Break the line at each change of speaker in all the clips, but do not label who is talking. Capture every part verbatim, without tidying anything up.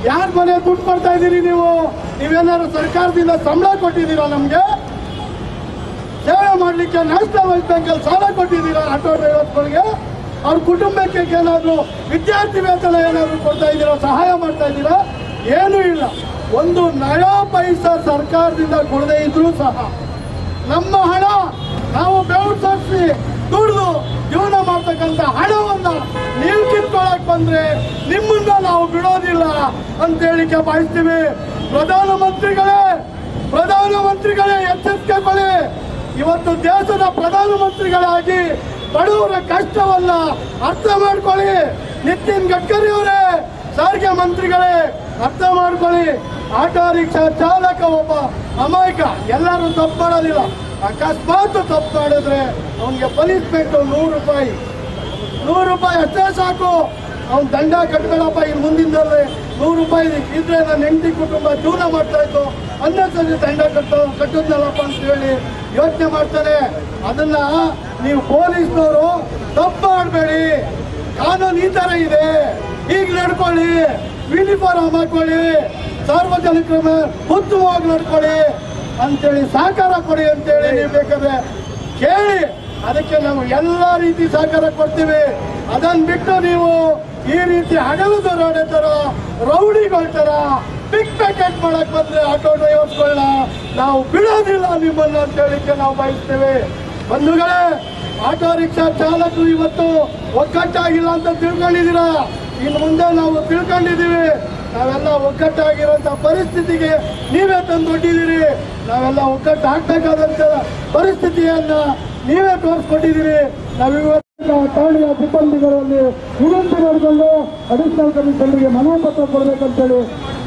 ಯಾರ ಮನೆ ದುಡ್ಡು ಕೊಡ್ತಾ ಇದ್ದೀರಿ ನೀವು? ನೀವೇನಾದ್ರು ಸರ್ಕಾರದಿಂದ ಸಂಬಳ ಕೊಟ್ಟಿದ್ದೀರಾ? ನಮ್ಗೆ ಸೇವೆ ಮಾಡ್ಲಿಕ್ಕೆ ನ್ಯಾಷನಲ್ ಬ್ಯಾಂಕಲ್ಲಿ ಸಾಲ ಕೊಟ್ಟಿದ್ದೀರಾ? ಆಟೋ ಡ್ರೈವರ್ಸ್ಗಳಿಗೆ ಅವ್ರ ಕುಟುಂಬಕ್ಕೆ ಏನಾದ್ರು ವಿದ್ಯಾರ್ಥಿ ವೇತನ ಏನಾದ್ರು ಕೊಡ್ತಾ ಇದ್ದೀರಾ? ಸಹಾಯ ಮಾಡ್ತಾ ಇದ್ದೀರಾ? ಏನೂ ಇಲ್ಲ. ಒಂದು ನಯಾ ಪೈಸಾ ಸರ್ಕಾರದಿಂದ ಕೊಡದೇ ಇದ್ರೂ ಸಹ ನಮ್ಮ ಹಣ ನಾವು ಬೆವರು ತರಿಸಿ ದುಡಿದು ಜೀವನ ಮಾಡ್ತಕ್ಕಂಥ ಹಣವನ್ನ ನೀವು ಕಿತ್ಕೊಳಕ್ ಬಂದ್ರೆ ನಿಮ್ಮನ್ನ ನಾವು ಬಿಡೋದಿಲ್ಲ ಅಂತ ಹೇಳಿಕೆ ಬಯಸ್ತೀವಿ. ಪ್ರಧಾನಮಂತ್ರಿಗಳೇ ಪ್ರಧಾನಮಂತ್ರಿಗಳೇ ಎಚ್ಚರಿಕೆಗೊಳ್ಳಿ. ಇವತ್ತು ದೇಶದ ಪ್ರಧಾನಮಂತ್ರಿಗಳಾಗಿ ಬಡವರ ಕಷ್ಟವನ್ನ ಅರ್ಥ ಮಾಡ್ಕೊಳ್ಳಿ. ನಿತಿನ್ ಗಡ್ಕರಿ ಅವರೇ, ಸಾರಿಗೆ ಮಂತ್ರಿಗಳೇ ಅರ್ಥ ಮಾಡ್ಕೊಳ್ಳಿ. ಆಟೋ ರಿಕ್ಷಾ ಚಾಲಕ ಒಬ್ಬ ಅಮಾಯಕ, ಎಲ್ಲರೂ ತಪ್ಪು ಮಾಡೋದಿಲ್ಲ. ಅಕಸ್ಮಾತ್ ತಪ್ಪು ಮಾಡಿದ್ರೆ ಅವನಿಗೆ ಪನಿಷ್ಮೆಂಟ್ ನೂರು ರೂಪಾಯಿ ನೂರು ರೂಪಾಯಿ ಅಷ್ಟೇ ಸಾಕು. ಅವ್ನು ದಂಡ ಕಟ್ಕೊಳ್ಳಪ್ಪ. ಇನ್ನು ಮುಂದಿನಲ್ಲಿ ನೂರು ರೂಪಾಯಿ ಇದ್ರೆ ನನ್ನ ಹೆಂಡತಿ ಕುಟುಂಬ ಜೀವನ ಮಾಡ್ತಾ ಇತ್ತು, ಅನ್ನೊಂದ್ಸರಿ ದಂಡ ಕಟ್ಟೋ ಕಟ್ಟೋದ್ನಲ್ಲಪ್ಪ ಅಂತ ಹೇಳಿ ಯೋಚನೆ ಮಾಡ್ತಾನೆ. ಅದನ್ನ ನೀವು ಪೊಲೀಸ್ನವರು ತಪ್ಪು ಮಾಡಬೇಡಿ. ಕಾನೂನು ಈ ತರ ಇದೆ, ಈಗ ನಡ್ಕೊಳ್ಳಿ, ಯೂನಿಫಾರ್ಮ್ ಹಾಕೊಳ್ಳಿ, ಸಾರ್ವಜನಿಕರ ಉತ್ತಮವಾಗಿ ನಡ್ಕೊಳ್ಳಿ ಅಂತೇಳಿ ಸಹಕಾರ ಕೊಡಿ ಅಂತೇಳಿ ನೀವು ಬೇಕಾದ್ರೆ ಕೇಳಿ. ಅದಕ್ಕೆ ನಾವು ಎಲ್ಲ ರೀತಿ ಸಹಕಾರ ಕೊಡ್ತೀವಿ. ಅದನ್ನ ಬಿಟ್ಟು ನೀವು ಈ ರೀತಿ ಹಗಲು ದರೋಡೆ ತರ ರೌಡಿಗಳ ತರ ಪಿಕ್ ಪ್ಯಾಕೆಟ್ ಮಾಡಕ್ ಬಂದ್ರೆ ಆಟೋ ಡ್ರೈವರ್ಸ್ಗಳನ್ನ ನಾವು ಬಿಡೋದಿಲ್ಲ ನಿಮ್ಮನ್ನ ಅಂತ ಹೇಳಿಕ್ಕೆ ನಾವು ಬಯಸ್ತೇವೆ. ಬಂಧುಗಳೇ, ಆಟೋ ರಿಕ್ಷಾ ಚಾಲಕರು ಇವತ್ತು ಒಗ್ಗಟ್ಟಾಗಿಲ್ಲ ಅಂತ ತಿಳ್ಕೊಂಡಿದ್ದೀರಾ. ಇನ್ನು ಮುಂದೆ ನಾವು ತಿಳ್ಕೊಂಡಿದ್ದೀವಿ. ನಾವೆಲ್ಲ ಒಗ್ಗಟ್ಟಾಗಿರುವಂತ ಪರಿಸ್ಥಿತಿಗೆ ನೀವೇ ತಂದುಕೊಟ್ಟಿದ್ದೀರಿ. ನಾವೆಲ್ಲ ಒಗ್ಗಟ್ಟು ಹಾಕ್ಬೇಕಾದಂತ ಪರಿಸ್ಥಿತಿಯನ್ನ ನೀವೇ ತೋರಿಸ್ಕೊಟ್ಟಿದ್ದೀರಿ. ನಾವಿವತ್ತು ಠಾಣೆಯ ಸಿಬ್ಬಂದಿಗಳಲ್ಲಿ ವಿನಂತಿ ಮಾಡಿಕೊಂಡು ಅಡಿಷನಲ್ ಕಮಿಷನರ್ಗೆ ಮನವಿ ಪತ್ರ ಕೊಡಬೇಕಂತೇಳಿ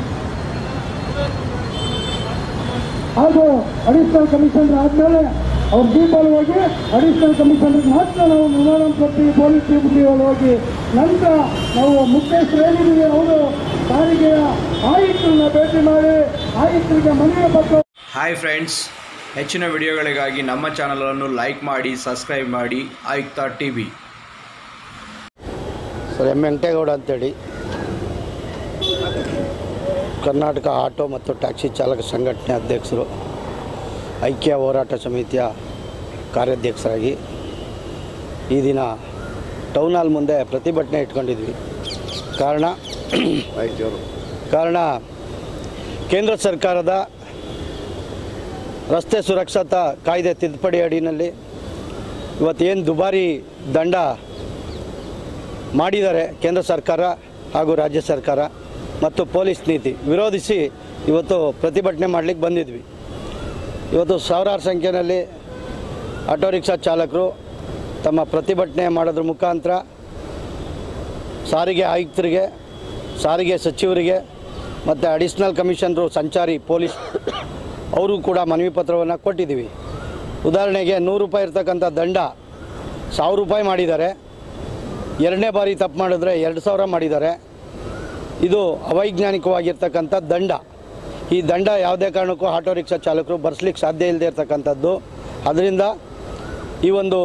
ಹಾಗೂ ಅಡಿಷನಲ್ ಕಮಿಷನರ್ ಆದ್ಮೇಲೆ ಅವ್ರ ಜೀಪಲ್ಲಿ ಹೋಗಿ ಅಡಿಷನಲ್ ಕಮಿಷನರ್ಗೆ ಮಾತ್ರ ನಾವು ಮನವಿ ಕೊಡ್ತೀವಿ. ಪೊಲೀಸ್ ಜೀಪಲ್ಲಿ ಹೋಗಿ ನಂತರ ನಾವು ಮುಖ್ಯಸ್ಥರು ಏನಿದ್ದೀವಿ ಅವರು ಸಾರಿಗೆಯ ಆಯುಕ್ತರನ್ನ ಭೇಟಿ ಮಾಡಿ ಆಯುಕ್ತರಿಗೆ ಮನವಿ ಪತ್ರ.
ಹಾಯ್ ಫ್ರೆಂಡ್ಸ್, ಹೆಚ್ಚಿನ ವಿಡಿಯೋಗಳಿಗಾಗಿ ನಮ್ಮ ಚಾನಲನ್ನು ಲೈಕ್ ಮಾಡಿ, ಸಬ್ಸ್ಕ್ರೈಬ್ ಮಾಡಿ. ಆಯುಕ್ತ T V.
Sir, M Venkategowda ಅಂತೇಳಿ, ಕರ್ನಾಟಕ ಆಟೋ ಮತ್ತು ಟ್ಯಾಕ್ಸಿ ಚಾಲಕ ಸಂಘಟನೆ ಅಧ್ಯಕ್ಷರು, ಐಕ್ಯ ಹೋರಾಟ ಸಮಿತಿಯ ಕಾರ್ಯಾಧ್ಯಕ್ಷರಾಗಿ ಈ ದಿನ ಟೌನ್ ಹಾಲ್ ಮುಂದೆ ಪ್ರತಿಭಟನೆ ಇಟ್ಕೊಂಡಿದ್ವಿ. ಕಾರಣ ಕಾರಣ ಕೇಂದ್ರ ಸರ್ಕಾರದ ರಸ್ತೆ ಸುರಕ್ಷತಾ ಕಾಯ್ದೆ ತಿದ್ದುಪಡಿ ಅಡಿಯಲ್ಲಿ ಇವತ್ತೇನು ದುಬಾರಿ ದಂಡ ಮಾಡಿದ್ದಾರೆ ಕೇಂದ್ರ ಸರ್ಕಾರ ಹಾಗೂ ರಾಜ್ಯ ಸರ್ಕಾರ ಮತ್ತು ಪೊಲೀಸ್ ನೀತಿ ವಿರೋಧಿಸಿ ಇವತ್ತು ಪ್ರತಿಭಟನೆ ಮಾಡಲಿಕ್ಕೆ ಬಂದಿದ್ವಿ. ಇವತ್ತು ಸಾವಿರಾರು ಸಂಖ್ಯೆಯಲ್ಲಿ ಆಟೋ ರಿಕ್ಷಾ ಚಾಲಕರು ತಮ್ಮ ಪ್ರತಿಭಟನೆ ಮಾಡೋದ್ರ ಮುಖಾಂತರ ಸಾರಿಗೆ ಆಯುಕ್ತರಿಗೆ, ಸಾರಿಗೆ ಸಚಿವರಿಗೆ ಮತ್ತು ಅಡಿಷನಲ್ ಕಮಿಷನರು ಸಂಚಾರಿ ಪೊಲೀಸ್ ಅವರು ಕೂಡ ಮನವಿ ಪತ್ರವನ್ನು ಕೊಟ್ಟಿದ್ದೀವಿ. ಉದಾಹರಣೆಗೆ ನೂರು ರೂಪಾಯಿ ಇರ್ತಕ್ಕಂಥ ದಂಡ ಸಾವಿರ ರೂಪಾಯಿ ಮಾಡಿದ್ದಾರೆ. ಎರಡನೇ ಬಾರಿ ತಪ್ಪು ಮಾಡಿದ್ರೆ ಎರಡು ಸಾವಿರ ಮಾಡಿದ್ದಾರೆ. ಇದು ಅವೈಜ್ಞಾನಿಕವಾಗಿರ್ತಕ್ಕಂಥ ದಂಡ. ಈ ದಂಡ ಯಾವುದೇ ಕಾರಣಕ್ಕೂ ಆಟೋ ರಿಕ್ಷಾ ಚಾಲಕರು ಭರಿಸ್ಲಿಕ್ಕೆ ಸಾಧ್ಯ ಇಲ್ಲದೆ ಇರ್ತಕ್ಕಂಥದ್ದು. ಅದರಿಂದ ಈ ಒಂದು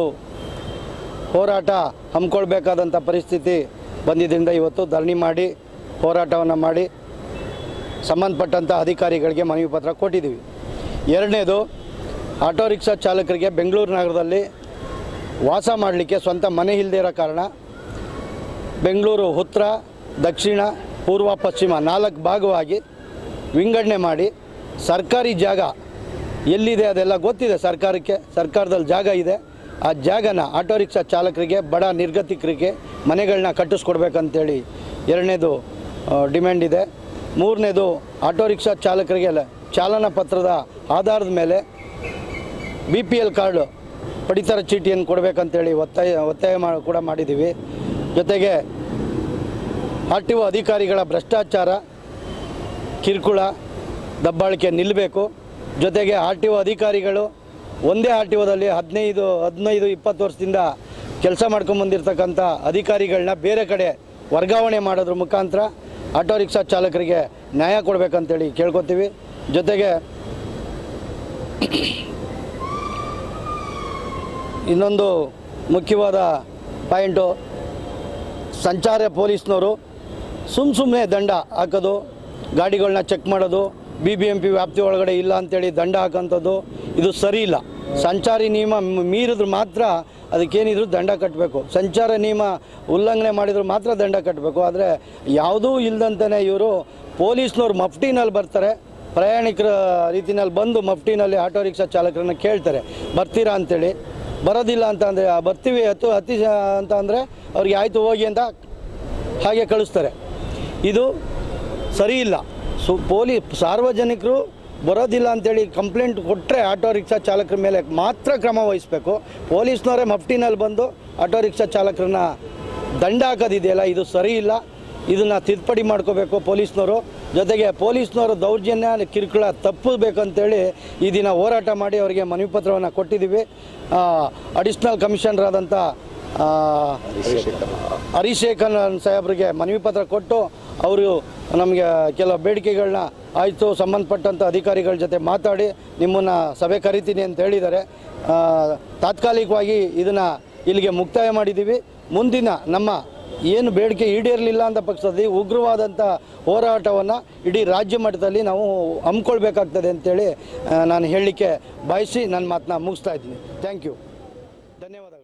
ಹೋರಾಟ ಹಮ್ಮಿಕೊಳ್ಬೇಕಾದಂಥ ಪರಿಸ್ಥಿತಿ ಬಂದಿದ್ದರಿಂದ ಇವತ್ತು ಧರಣಿ ಮಾಡಿ ಹೋರಾಟವನ್ನು ಮಾಡಿ ಸಂಬಂಧಪಟ್ಟಂಥ ಅಧಿಕಾರಿಗಳಿಗೆ ಮನವಿ ಪತ್ರ ಕೊಟ್ಟಿದ್ದೀವಿ. ಎರಡನೇದು, ಆಟೋ ರಿಕ್ಷಾ ಚಾಲಕರಿಗೆ ಬೆಂಗಳೂರು ನಗರದಲ್ಲಿ ವಾಸ ಮಾಡಲಿಕ್ಕೆ ಸ್ವಂತ ಮನೆ ಇಲ್ಲದೇ ಇರೋ ಕಾರಣ ಬೆಂಗಳೂರು ಉತ್ತರ, ದಕ್ಷಿಣ, ಪೂರ್ವ, ಪಶ್ಚಿಮ ನಾಲ್ಕು ಭಾಗವಾಗಿ ವಿಂಗಡಣೆ ಮಾಡಿ ಸರ್ಕಾರಿ ಜಾಗ ಎಲ್ಲಿದೆ ಅದೆಲ್ಲ ಗೊತ್ತಿದೆ ಸರ್ಕಾರಕ್ಕೆ. ಸರ್ಕಾರದಲ್ಲಿ ಜಾಗ ಇದೆ. ಆ ಜಾಗನ ಆಟೋ ರಿಕ್ಷಾ ಚಾಲಕರಿಗೆ, ಬಡ ನಿರ್ಗತಿಕರಿಗೆ ಮನೆಗಳನ್ನ ಕಟ್ಟಿಸ್ಕೊಡ್ಬೇಕಂತೇಳಿ ಎರಡನೇದು ಡಿಮ್ಯಾಂಡ್ ಇದೆ. ಮೂರನೇದು, ಆಟೋ ರಿಕ್ಷಾ ಚಾಲಕರಿಗೆ ಚಾಲನಾ ಪತ್ರದ ಆಧಾರದ ಮೇಲೆ ಬಿ ಪಿ ಎಲ್ ಕಾರ್ಡು ಪಡಿತರ ಚೀಟಿಯನ್ನು ಕೊಡಬೇಕಂತೇಳಿ ಒತ್ತಾಯ ಒತ್ತಾಯ ಮಾಡಿ ಕೂಡ ಮಾಡಿದ್ದೀವಿ. ಜೊತೆಗೆ ಆರ್ ಟಿ ಒ ಅಧಿಕಾರಿಗಳ ಭ್ರಷ್ಟಾಚಾರ, ಕಿರುಕುಳ, ದಬ್ಬಾಳಿಕೆ ನಿಲ್ಲಬೇಕು. ಜೊತೆಗೆ ಆರ್ ಟಿ ಒ ಅಧಿಕಾರಿಗಳು ಒಂದೇ ಆರ್ ಟಿ ಒದಲ್ಲಿ ಹದಿನೈದು ಹದಿನೈದು ಇಪ್ಪತ್ತು ವರ್ಷದಿಂದ ಕೆಲಸ ಮಾಡ್ಕೊಂಬಂದಿರ್ತಕ್ಕಂಥ ಅಧಿಕಾರಿಗಳನ್ನ ಬೇರೆ ಕಡೆ ವರ್ಗಾವಣೆ ಮಾಡೋದ್ರ ಮುಖಾಂತರ ಆಟೋ ರಿಕ್ಷಾ ಚಾಲಕರಿಗೆ ನ್ಯಾಯ ಕೊಡಬೇಕಂತೇಳಿ ಕೇಳ್ಕೊತೀವಿ. ಜೊತೆಗೆ ಇನ್ನೊಂದು ಮುಖ್ಯವಾದ ಪಾಯಿಂಟು, ಸಂಚಾರ ಪೊಲೀಸ್ನವರು ಸುಮ್ಮ ಸುಮ್ಮನೆ ದಂಡ ಹಾಕೋದು, ಗಾಡಿಗಳನ್ನ ಚೆಕ್ ಮಾಡೋದು, ಬಿ ಬಿ ಎಂ ಪಿ ವ್ಯಾಪ್ತಿ ಒಳಗಡೆ ಇಲ್ಲ ಅಂತೇಳಿ ದಂಡ ಹಾಕೋಂಥದ್ದು ಇದು ಸರಿ ಇಲ್ಲ. ಸಂಚಾರಿ ನಿಯಮ ಮೀರಿದ್ರೆ ಮಾತ್ರ ಅದಕ್ಕೇನಿದ್ರು ದಂಡ ಕಟ್ಟಬೇಕು. ಸಂಚಾರ ನಿಯಮ ಉಲ್ಲಂಘನೆ ಮಾಡಿದ್ರು ಮಾತ್ರ ದಂಡ ಕಟ್ಟಬೇಕು. ಆದರೆ ಯಾವುದೂ ಇಲ್ಲದಂತೆಯೇ ಇವರು ಪೊಲೀಸ್ನವ್ರು ಮಫ್ಟಿನಲ್ಲಿ ಬರ್ತಾರೆ, ಪ್ರಯಾಣಿಕರ ರೀತಿಯಲ್ಲಿ ಬಂದು ಮಫ್ಟಿನಲ್ಲಿ ಆಟೋ ರಿಕ್ಷಾ ಚಾಲಕರನ್ನ ಕೇಳ್ತಾರೆ ಬರ್ತೀರಾ ಅಂತೇಳಿ. ಬರೋದಿಲ್ಲ ಅಂತ ಅಂದರೆ ಬರ್ತೀವಿ ಹತ್ತು ಹತ್ತಿ ಅಂತ ಅಂದರೆ ಅವ್ರಿಗೆ ಆಯಿತು ಹೋಗಿ ಅಂತ ಹಾಗೆ ಕಳಿಸ್ತಾರೆ. ಇದು ಸರಿ ಇಲ್ಲ. ಸೊ ಪೊಲೀಸ್ ಸಾರ್ವಜನಿಕರು ಬರೋದಿಲ್ಲ ಅಂತೇಳಿ ಕಂಪ್ಲೇಂಟ್ ಕೊಟ್ಟರೆ ಆಟೋ ರಿಕ್ಷಾ ಚಾಲಕರ ಮೇಲೆ ಮಾತ್ರ ಕ್ರಮ ವಹಿಸಬೇಕು. ಪೊಲೀಸ್ನವರೇ ಮಫ್ಟಿನಲ್ಲಿ ಬಂದು ಆಟೋ ರಿಕ್ಷಾ ಚಾಲಕರನ್ನ ದಂಡ ಹಾಕೋದಿದೆಯಲ್ಲ, ಇದು ಸರಿ ಇಲ್ಲ. ಇದನ್ನು ತಿದ್ದುಪಡಿ ಮಾಡ್ಕೋಬೇಕು ಪೊಲೀಸ್ನವರು. ಜೊತೆಗೆ ಪೊಲೀಸ್ನವರು ದೌರ್ಜನ್ಯ ಕಿರುಕುಳ ತಪ್ಪಬೇಕಂತೇಳಿ ಈ ದಿನ ಹೋರಾಟ ಮಾಡಿ ಅವರಿಗೆ ಮನವಿ ಪತ್ರವನ್ನು ಕೊಟ್ಟಿದ್ದೀವಿ. ಅಡಿಷ್ನಲ್ ಕಮಿಷನರ್ ಆದಂಥ ಹರಿಶೇಖರ್ ಸಾಹೇಬ್ರಿಗೆ ಮನವಿ ಪತ್ರ ಕೊಟ್ಟು ಅವರು ನಮಗೆ ಕೆಲವು ಬೇಡಿಕೆಗಳನ್ನ ಆಯಿತು ಸಂಬಂಧಪಟ್ಟಂಥ ಅಧಿಕಾರಿಗಳ ಜೊತೆ ಮಾತಾಡಿ ನಿಮ್ಮನ್ನು ಸಭೆ ಕರಿತೀನಿ ಅಂತ ಹೇಳಿದ್ದಾರೆ. ತಾತ್ಕಾಲಿಕವಾಗಿ ಇದನ್ನು ಇಲ್ಲಿಗೆ ಮುಕ್ತಾಯ ಮಾಡಿದ್ದೀವಿ. ಮುಂದಿನ ನಮ್ಮ ಏನು ಬೇಡಿಕೆ ಈಡೇರಲಿಲ್ಲ ಅಂತ ಪಕ್ಷದಲ್ಲಿ ಉಗ್ರವಾದಂಥ ಹೋರಾಟವನ್ನು ಇಡೀ ರಾಜ್ಯ ಮಟ್ಟದಲ್ಲಿ ನಾವು ಹಮ್ಮಿಕೊಳ್ಬೇಕಾಗ್ತದೆ ಅಂತೇಳಿ ನಾನು ಹೇಳಲಿಕ್ಕೆ ಬಯಸಿ ನನ್ನ ಮಾತನ್ನ ಮುಗಿಸ್ತಾ ಇದ್ದೀನಿ. ಥ್ಯಾಂಕ್ ಯು, ಧನ್ಯವಾದಗಳು.